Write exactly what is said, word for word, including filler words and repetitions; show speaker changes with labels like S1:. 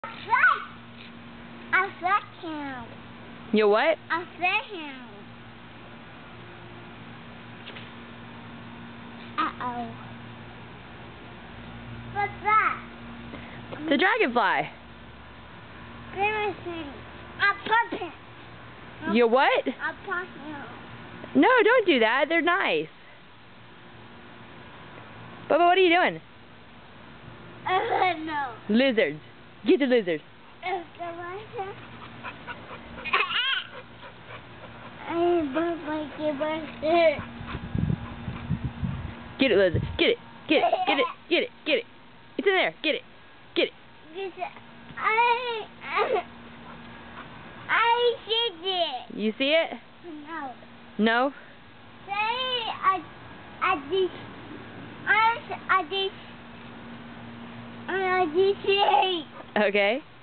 S1: I fed him.
S2: You what?
S1: I fed him. Uh-oh. What's that?
S2: The dragonfly.
S1: Seriously. I pop him.
S2: You what?
S1: I pop him.
S2: No, don't do that. They're nice. Bubba, what are you doing?
S1: Uh, no.
S2: Lizards. Get the lizards.
S1: Uh,
S2: Get it, lizard. Get it. Get it. Get it. Get it. Get it. It's in there. Get it. Get it.
S1: I, I see it.
S2: You see it?
S1: No.
S2: No?
S1: Say I, I did, I, I did, I did see.
S2: Okay.